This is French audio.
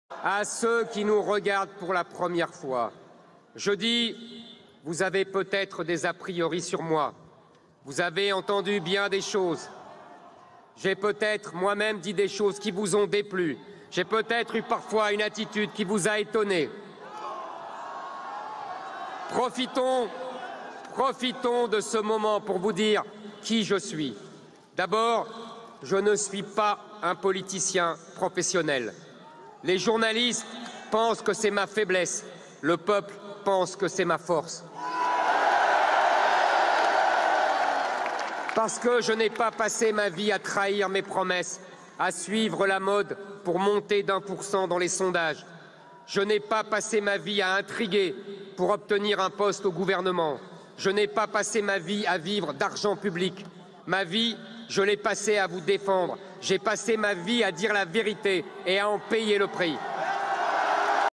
À ceux qui nous regardent pour la première fois, je dis, vous avez peut-être des a priori sur moi. Vous avez entendu bien des choses. J'ai peut-être moi-même dit des choses qui vous ont déplu. J'ai peut-être eu parfois une attitude qui vous a étonné. Profitons de ce moment pour vous dire qui je suis. D'abord, je ne suis pas un politicien professionnel. Les journalistes pensent que c'est ma faiblesse. Le peuple pense que c'est ma force. Parce que je n'ai pas passé ma vie à trahir mes promesses, à suivre la mode pour monter d'1% dans les sondages. Je n'ai pas passé ma vie à intriguer pour obtenir un poste au gouvernement. Je n'ai pas passé ma vie à vivre d'argent public. Ma vie, je l'ai passée à vous défendre. J'ai passé ma vie à dire la vérité et à en payer le prix.